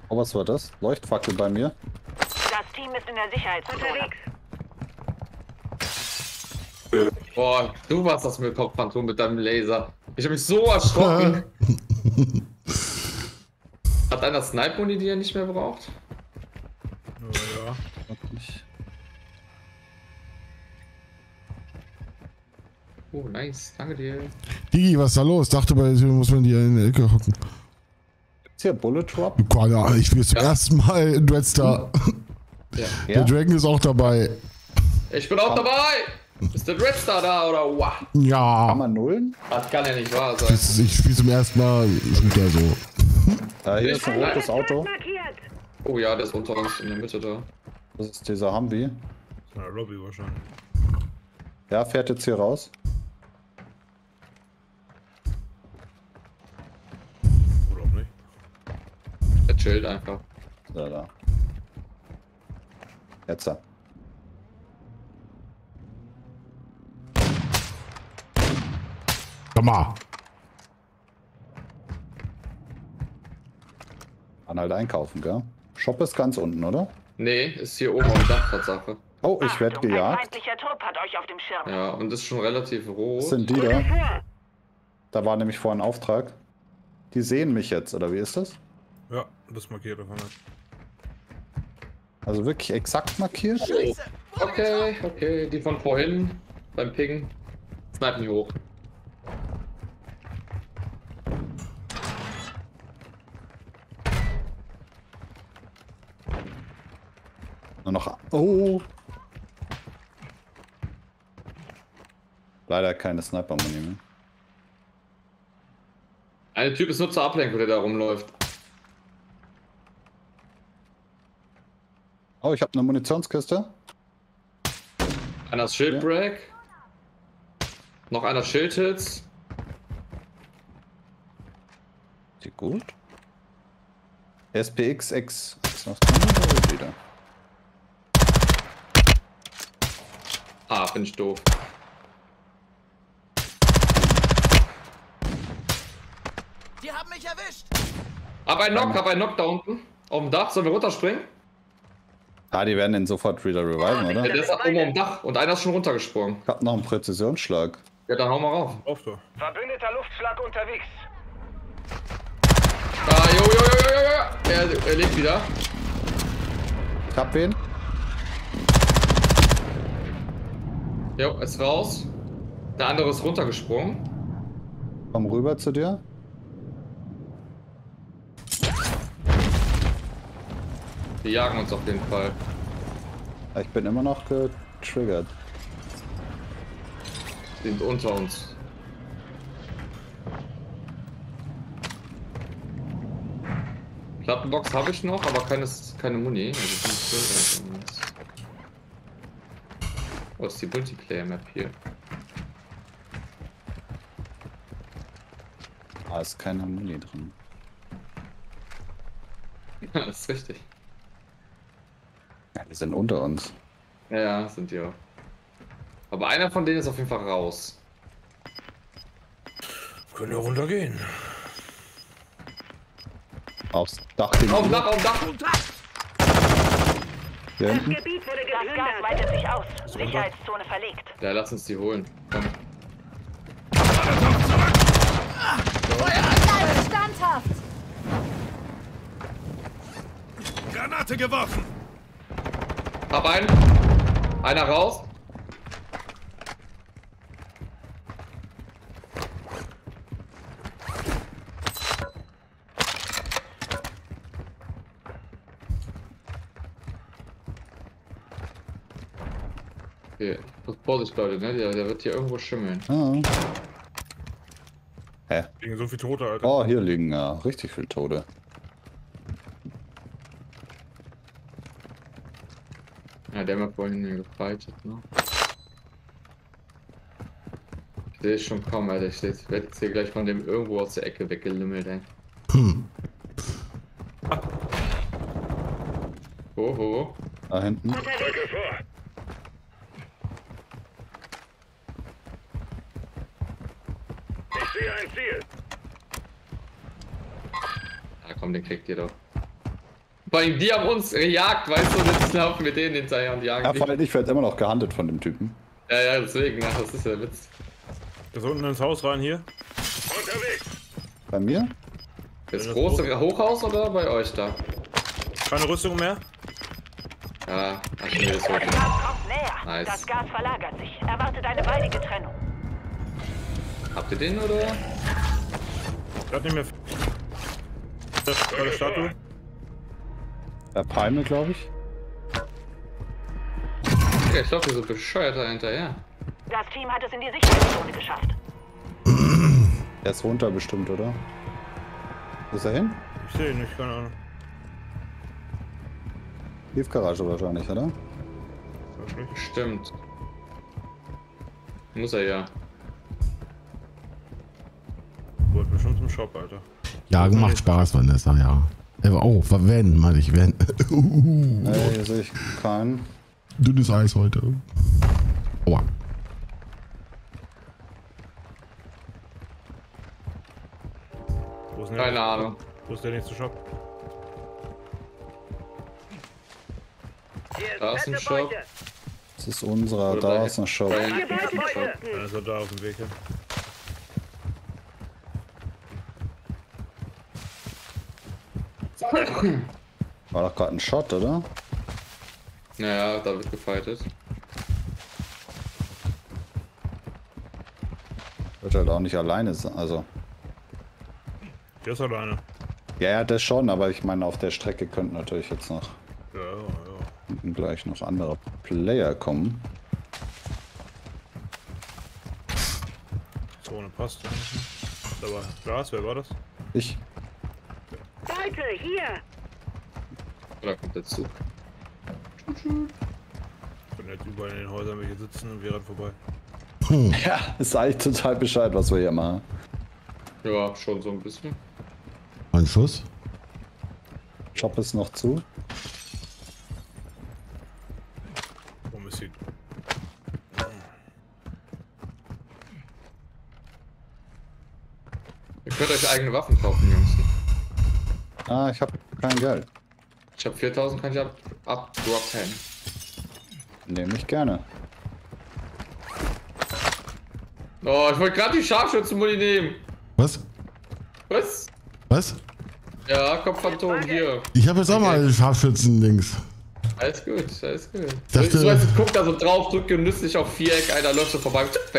Oh, was war das? Leuchtfackel bei mir. Das Team ist in der Sicherheitszone. Boah, du warst das mit Kopfphantom mit deinem Laser. Ich habe mich so erschrocken. Hat einer Snipe-Muni, die er nicht mehr braucht? Ja. Oh, nice. Danke dir. Digi, was ist da los? Dachte, bei muss man die in der Ecke hocken. Ist hier Bullet Drop? Ich spiele zum ersten Mal in Red Star. Ja. Der Dragon ist auch dabei. Ich bin auch dabei! Ist der Red Star da oder wow? Ja. Kann man nullen? Das kann ja nicht wahr sein. Ich spiele zum ersten Mal Shooter so. Hier ist ein rotes Auto. Oh ja, der ist unter uns in der Mitte da. Das ist dieser Humvee. Na, Lobby wahrscheinlich. Ja, fährt jetzt hier raus. Oder auch nicht. Der chillt einfach. Da. Jetzt. Komm mal. Kann halt einkaufen, gell? Shop ist ganz unten, oder? Nee, ist hier oben am Dach, Tatsache. Oh, ich werde Ein gejagt. feindlicher Trupp hat euch auf dem Schirm. Ja, und ist schon relativ rot. Was sind die da? Da war nämlich vorhin ein Auftrag. Die sehen mich jetzt, oder wie ist das? Ja, das markiert davon. Also wirklich exakt markiert? Okay, okay, die von vorhin beim Ping. Snipen hier hoch. Nur noch. Oh! Leider keine Sniper-Muni mehr. Ein Typ ist nur zur Ablenkung, der da rumläuft. Oh, ich habe eine Munitionskiste. Einer ist Schildbreak. Noch einer Schildhits. Sieht gut. SPX X. Was kann man wieder? Ah, bin ich doof. Die haben mich erwischt! Hab einen Knock da unten. Auf dem Dach. Sollen wir runterspringen? Ah, die werden den sofort wieder reviven, Ja, oder? der ist oben am Dach und einer ist schon runtergesprungen. Ich hab noch einen Präzisionsschlag. Ja, dann hau mal rauf. Auf da. Verbündeter Luftschlag unterwegs. Ah, jo. Er lebt wieder. Ich hab wen. Jo, ist raus. Der andere ist runtergesprungen. Komm rüber zu dir. Die jagen uns auf jeden Fall. Ich bin immer noch getriggert. Die sind unter uns. Plattenbox habe ich noch, aber keine Muni. Also oh, ist die Multiplayer-Map hier. Ah, ist keine Muni drin. Das ist richtig. Ja, die sind unter uns. Ja, sind die auch. Aber einer von denen ist auf jeden Fall raus. Können wir runtergehen. Aufs Dach Auf dem gegenüber. Dach, auf dem Dach! Hier hinten. Gebiet wurde das Gas weitet sich aus. Sicherheitszone verlegt. Ja, lass uns die holen. Komm. Bleibt standhaft! Granate geworfen! Hab einen. Einer raus. Okay, Vorsicht Leute, ne? Der wird hier irgendwo schimmeln. Ah. Hä? Gegen so viel Tote, Alter. Oh, hier liegen ja richtig viele Tote. Ja, der hat vorhin hier gefreitet, ne? Ich sehe schon kaum, Alter. Ich werde jetzt hier gleich von dem irgendwo aus der Ecke weggelümmelt, ey. Wo? Da hinten. Ich sehe ein Ziel. Ah komm, den kriegt ihr doch. Vor allem die haben uns gejagt, weißt du, und jetzt laufen wir denen hinterher und jagen Ja, die. vor allem ich werde immer noch gehandelt von dem Typen. Ja, deswegen, ach, das ist der Witz. Das unten ins Haus rein hier. Unterwegs. Bei mir? Das große Hochhaus oder bei euch da? Keine Rüstung mehr? Ja, ach nee, das Das wollte Gas kommt näher. Nice. Das Gas verlagert sich. Erwartet eine baldige Trennung. Habt ihr den oder? Gerade nicht mehr. Bei der Statue. Der Palme, glaube ich. Ja, ich glaube, wir sind bescheuert da hinterher. Das Team hat es in die Sicherheitszone geschafft. Der ist runter bestimmt, oder? Wo ist er hin? Ich sehe ihn nicht, keine Ahnung. Tiefgarage wahrscheinlich, oder? Wirklich? Stimmt. Muss er ja. Wollte bestimmt zum Shop, Alter. Jagen macht Spaß, Vanessa, ja. Oh, wenn, meine ich, wenn. Nee, hier sehe ich keinen. Dünnes Eis heute. Aua. Wo ist denn Keine der, Ahnung. Wo ist der nächste Shop? Da ist ein Shop. Das ist unserer, Oder da da- ist ein Shop. Da hinten ist ein Shop. Dann ist er da auf dem Weg hin. War doch gerade ein Shot, oder? Naja, da wird gefightet. Wird halt auch nicht alleine sein, also. Der ist alleine. Ja, das schon, aber ich meine, auf der Strecke könnten natürlich jetzt noch Ja, ja. gleich noch andere Player kommen. Zone passt eigentlich. Da war Glas, wer war das? Ich. Leute, hier! Da kommt der Zug. Ich bin jetzt überall in den Häusern welche sitzen und wir rennen vorbei. Ja, ist eigentlich total Bescheid, was wir hier machen. Ja, schon so ein bisschen. Ein Schuss? Shop ist noch zu. Warum ist sie? Ihr könnt euch eigene Waffen kaufen, Jungs. Ah, ich habe kein Geld. Ich habe 4000, kann ich abdroppen. Nehme ich gerne. Oh, ich wollte gerade die Scharfschützenmuni nehmen. Was? Was? Was? Ja, Kopfphantom hier. Ich habe jetzt auch mal Scharfschützen-Dings. Alles gut, alles gut. Dachte- So, jetzt guck da so drauf, drück genüsslich auf Viereck, einer läuft so vorbei, weg.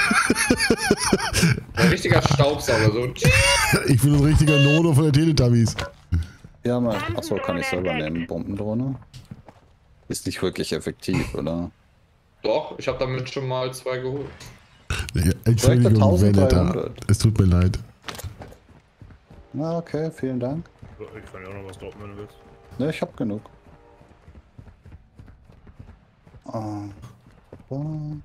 Ein richtiger Staubsauger, so. Ich bin ein richtiger Nono von der Teletubbies. Ja, mal. Achso, kann ich selber nehmen. Bombendrohne. Ist nicht wirklich effektiv, oder? Doch, ich habe damit schon mal 2 geholt. Ja, Entschuldigung, Vendetta. 1300. Es tut mir leid. Na, okay, vielen Dank. So, ich kann ja auch noch was droppen, wenn du willst. Ne, ich hab genug. Ah. Ah.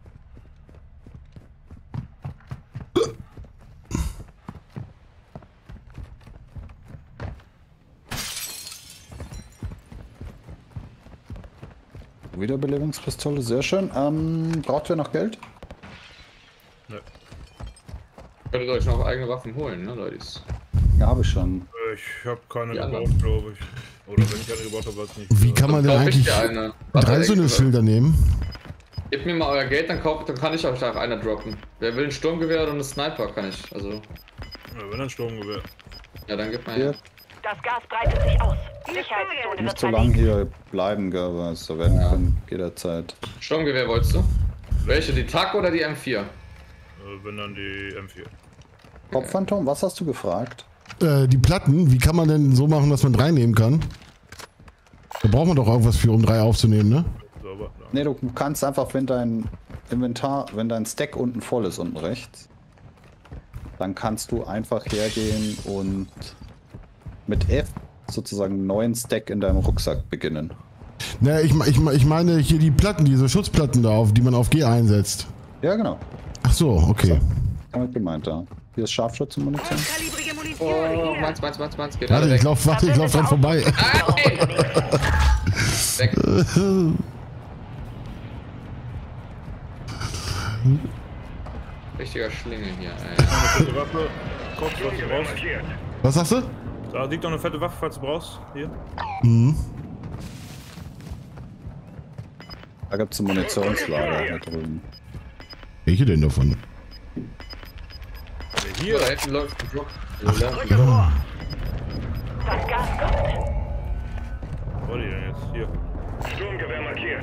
Wiederbelebungspistole, sehr schön. Braucht ihr noch Geld? Ne. Könntet euch noch eigene Waffen holen, ne, Leute? Ja, habe ich schon. Ich habe keine Die gebraucht, anderen. glaube ich. Oder wenn ich eine gebraucht habe, war es nicht. Wie kann man denn Kauf ich eigentlich dir eine. 3 Warte, so eine Schilder nehmen? Gebt mir mal euer Geld, dann kann ich euch auch einer droppen. Wer will ein Sturmgewehr oder einen Sniper, kann ich. Also, Ja, wenn ein Sturmgewehr. ja, dann gib mal Hier, her. Das Gas breitet sich aus. Sicherheitszone wird nicht so lange verlegt. hier bleiben, aber so werden können jederzeit. Sturmgewehr wolltest du? Welche, die TAC oder die M4? Wenn dann die M4. Kopfphantom, was hast du gefragt? Die Platten, wie kann man denn so machen, dass man 3 nehmen kann? Da braucht man doch irgendwas für, um 3 aufzunehmen, ne? Sauber. Ja. Ne, du kannst einfach, wenn dein Inventar, wenn dein Stack unten voll ist, unten rechts, dann kannst du einfach hergehen und mit F sozusagen einen neuen Stack in deinem Rucksack beginnen. Ne, ich meine hier die Platten, diese Schutzplatten da auf, die man auf G einsetzt. Ja, genau. Ach so, okay. Damit gemeint, da. Hier ist Scharfschützenmunition. Kalibrige Munition Oh, hier. meins, geht Warte, alle ich weg. lauf dran vorbei. Weg. Richtiger Schlingel hier, ey. Eine Waffe, Kopfwaffe raus. Markiert. Was sagst du? Da liegt noch eine fette Waffe, falls du brauchst. Hier. Mhm. Da gibt es ein Munitionslager da drüben. Welche denn davon? Hier, da hinten läuft ein Drop. Das Gas kommt. Wo die denn jetzt? Hier. Sturmgewehr markiert.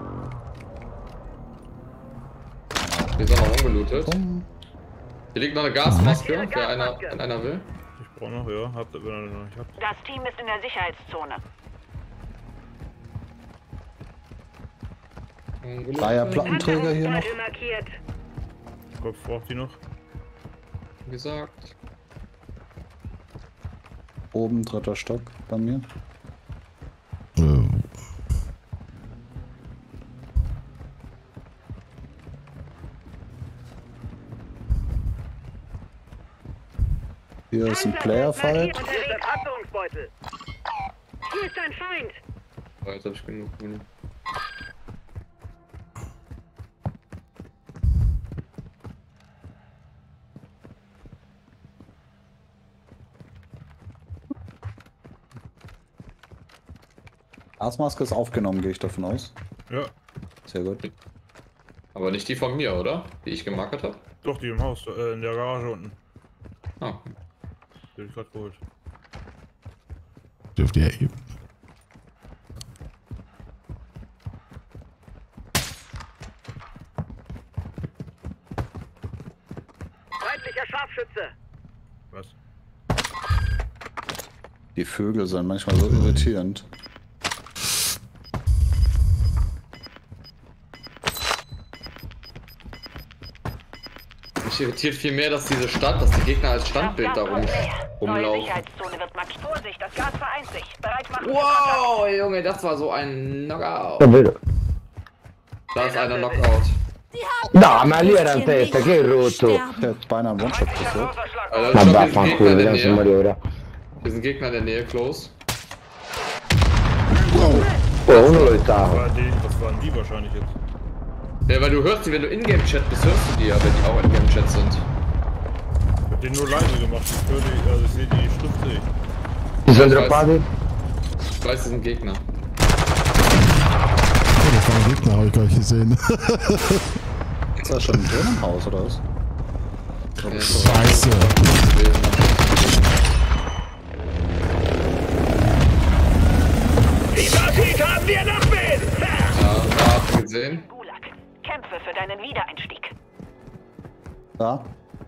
Hier ist auch noch ungelootet. Hier liegt noch eine Gasmaske, wer einer will. Ich brauche noch, ja. Habt ihr noch nicht habt. Das Team ist in der Sicherheitszone. Dreier Plattenträger hier noch. markiert. Kopf braucht die noch. Wie gesagt. Oben, 3. Stock bei mir. Hier ist ein Player-Fight. Hier ist ein Panzerungsbeutel. Hier ist ein Feind. Oh, jetzt hab ich genug Muni. Gasmaske ist aufgenommen, gehe ich davon aus. Ja. Sehr gut. Aber nicht die von mir, oder? Die ich gemarkert habe? Doch, die im Haus, in der Garage unten. Ah. Die hab ich gerade geholt. Dürft ihr eben. Feindlicher Scharfschütze. Was? Die Vögel sind manchmal so irritierend. Mich irritiert viel mehr, dass diese Stadt, dass die Gegner als Standbild da Neue rumlaufen. Sicherheitszone wird markiert. Vorsicht, das Gas vereint sich. Bereit machen. Wow, Junge, das war so ein Knockout. Da ist einer Knockout. No, ma lì era in testa, che è rotto? Der hat beinahe einen One-Shot geführt. Alter, Ma ich glaub, vaffanculo, vediamo se muore ora. hier sind Gegner in der Nähe, close. Oh, uno lo stava. Was waren die wahrscheinlich jetzt? Ja, weil du hörst die, wenn du in-game-Chat bist, hörst du die ja, wenn die auch in-game-Chat sind. Ich hab den nur leise gemacht. Ich höre die, also ich sehe die Schrift sehe ich. Ci sono droppati? Ich weiß, das sind Gegner. Oh, das war ein Gegner, habe ich gar nicht gesehen. Ist das schon drin im Haus, oder was? Scheiße. Haben wir noch wen? Ja, da habt ihr gesehen. Gulag. Kämpfe für deinen Wiedereinstieg. Da.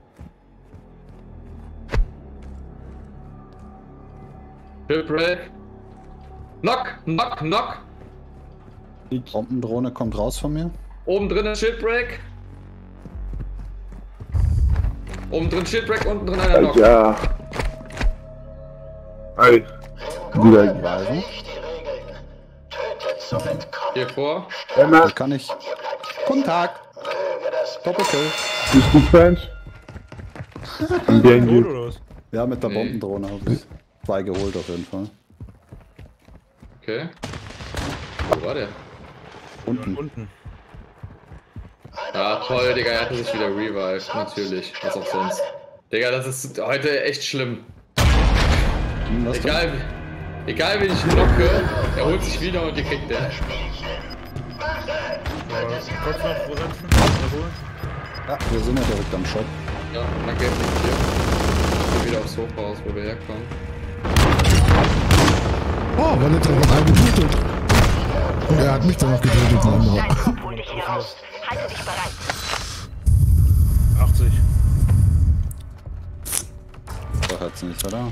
Shipwreck. Knock, knock, knock. Die Bombendrohne kommt raus von mir. Oben drin ist Shipwreck. Oben drin Shipwreck, unten drin einer Knock. Ja. Ey. Gulag. Weisen. Hier vor. Das kann ich. Guten Tag. Doppelkill. Bist du Fans? Tot oder was? Ja, mit der Nee. Bombendrohne habe ich 2 geholt auf jeden Fall. Okay. Wo war der? Unten. Unten. Ja, toll, Digga, er hatte sich wieder revived. Natürlich. Was auch sonst. Digga, das ist heute echt schlimm. Was denn? Egal wen ich knocke, er holt sich wieder und die kriegt der. Kopf noch versetzen? Erholen? Ja, wir sind ja direkt am Shop. Ja, danke. Hier. Hier wieder aufs Hochhaus, wo wir herkommen. Oh, war nicht noch einen getötet. Und er hat mich dann noch getötet, ein anderer. Dein Trupp holt dich hier raus. Halte dich bereit. 80. Da hört's nicht, oder?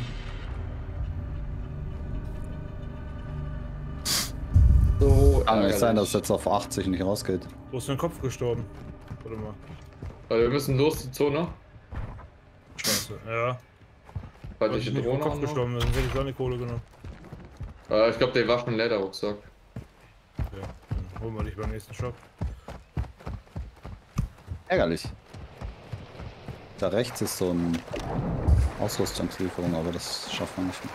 So, Kann nicht sein, dass es ärgerlich. jetzt auf 80 nicht rausgeht. Wo ist dein Kopf gestorben? Warte mal. Weil wir müssen los, die Zone. Scheiße. Ja. Weil Weil ich die nicht vom Drohne Kopf auch noch. gestorben bin, hätte ich gar nicht Kohle genommen. Ich glaube, der war schon ein Lederrucksack. Ja, dann holen wir dich beim nächsten Shop. Ärgerlich. Da rechts ist so ein Ausrüstungslieferung, aber das schaffen wir nicht mehr.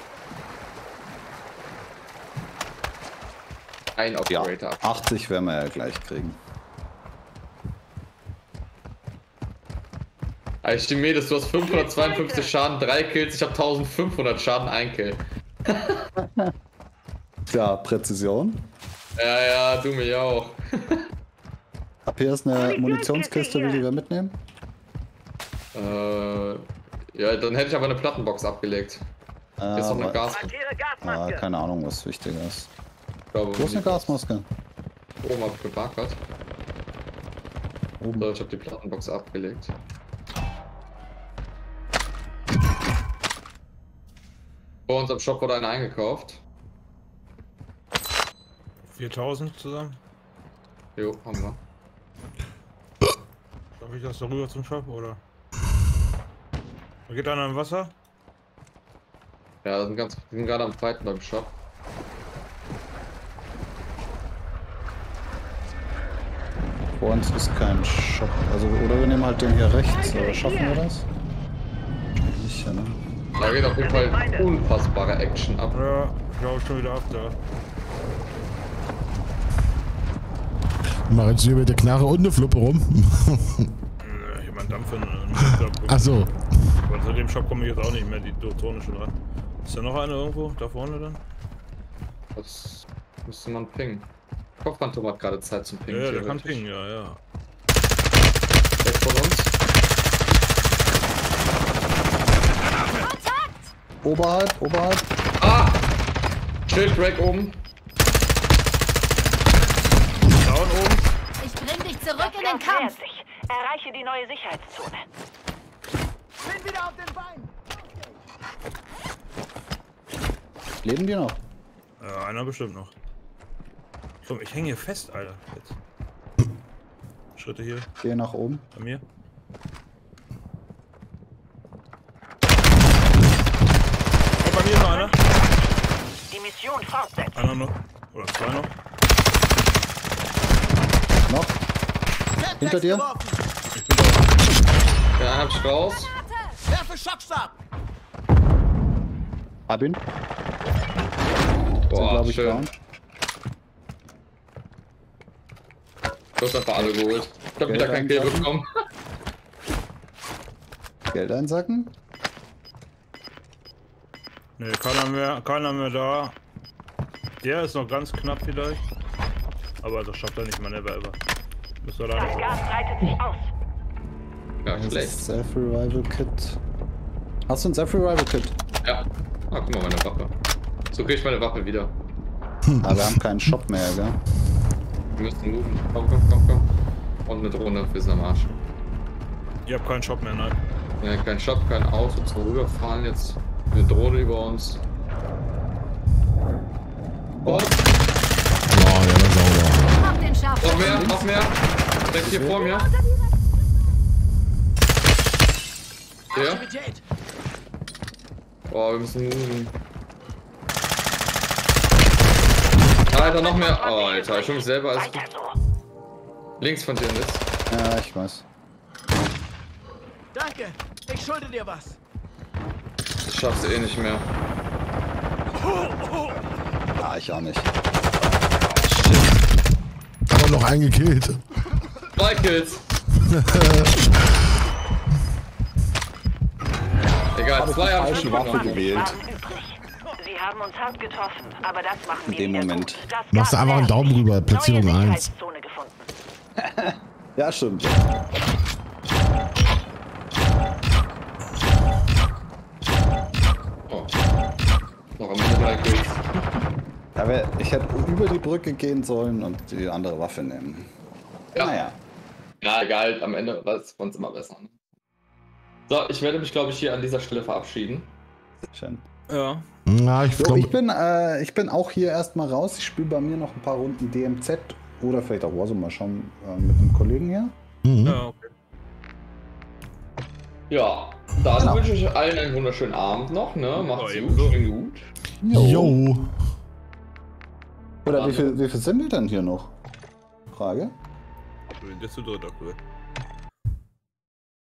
Ein Ja, Operator. 80 werden wir ja gleich kriegen. Archimedes, du hast 552 Schaden, 3 Kills, ich habe 1500 Schaden, 1 Kill. Ja, Präzision. Ja, du mich auch. Ab hier ist eine Munitionskiste, will die wir mitnehmen? Ja, dann hätte ich aber eine Plattenbox abgelegt. Hier ist noch eine Gasmaske. Markiere Gasmaske. Keine Ahnung, was wichtig ist. Glaube, Wo ist eine Gasmaske? Oben hab ich gebackert. Oben. So, ich habe die Plattenbox abgelegt. Vor uns am Shop wurde eine eingekauft. 4000 zusammen. Jo, haben wir. Darf ich das da rüber zum Shop, oder? Da geht einer im Wasser? Ja, die sind gerade am Fighten beim Shop. Vor uns ist kein Shop. Also, oder wir nehmen halt den hier rechts. Oder schaffen wir das? Sicher, ne? Da geht auf jeden Fall unfassbare Action ab. Ja, ich hau schon wieder ab da. Mach jetzt hier mit der Knarre und eine Fluppe rum. Ich hab meinen Dampf in Ach so. Aber zu dem Shop komme ich jetzt auch nicht mehr, die Zone schon dran. Ist da noch eine irgendwo? Da vorne dann? Das müsste man pingen. Kopfphantom hat gerade Zeit zum Pingen. Ja, der kann pingen, ja. Weg von uns. Oberhalb. Ah! Schildbreak oben. Down oben. Ich bring dich zurück Das in den Gas nähert Kampf. sich. Erreiche die neue Sicherheitszone. Bin wieder auf den Beinen. Leben die noch? Ja, einer bestimmt noch. Komm, ich hänge hier fest, Alter. Jetzt. Schritte hier Geh nach oben. bei mir. Oh, bei mir ist noch einer. Die Mission fortsetzen. Einer noch. Oder zwei noch. Noch? Hinter dir? Ja, hab ich raus. Werfe Schockstab. Hab ihn. Sind, Boah, glaub ich, schön. down. Du hast einfach alle geholt. Ich hab wieder kein Kill bekommen. Geld einsacken. Ne, keiner mehr da. Der ist noch ganz knapp vielleicht. Aber das schafft er nicht mal, never ever. Bist du da? Das Gas breitet sich aus. Ja, Das schlecht. ist Self-Revival-Kit. Hast du ein Self-Revival-Kit? Ja. Ah, guck mal, meine Waffe. So krieg ich meine Waffe wieder. Aber wir haben keinen Shop mehr, gell? Wir müssen moven. Komm. Und eine Drohne, wir sind am Arsch. Ihr habt keinen Shop mehr, nein. Ja, kein Shop, kein Auto zum Rüberfahren jetzt. Eine Drohne über uns. Oh, Boah, der war sauber. Mach den scharf. noch mehr. Direkt hier vor mir. Der. Oh, wir müssen moven. Alter, noch mehr. Oh, Alter, ich hol mich selber als. Weiter so. Links von dir ist. Ja, ich weiß. Danke. Ich schulde dir was. Ich schaff's eh nicht mehr. Ah, ich auch nicht. Aber noch eingekillt. 2 Kills. Egal, 2 habe ich falsche Waffe gewählt. Waren übrig. Sie haben uns hart getroffen, aber das machen wir In dem wieder Moment. gut. Das Machst du Gas einfach einen nähert Daumen sich. rüber, Platzierung Neue 1. Sicherheitszone gefunden. Ja, stimmt. Oh. Noch am Ende 3 Kills. Aber ich hätte über die Brücke gehen sollen und die andere Waffe nehmen. Ja. Naja. Ja, egal, am Ende war es uns immer besser. Ne? So, ich werde mich, glaube ich, hier an dieser Stelle verabschieden. Schön. Ja. Na, ich So, glaube. ich bin auch hier erstmal raus. Ich spiele bei mir noch ein paar Runden DMZ oder vielleicht auch Warzone mal schauen mit einem Kollegen hier. Ja, okay. Ja, dann Genau. wünsche ich euch allen einen wunderschönen Abend noch, ne? Macht's Ja, gut, ebenso. schön gut. Jo. Oder wie viel sind wir denn hier noch? Frage? Das ist zu dritt aktuell.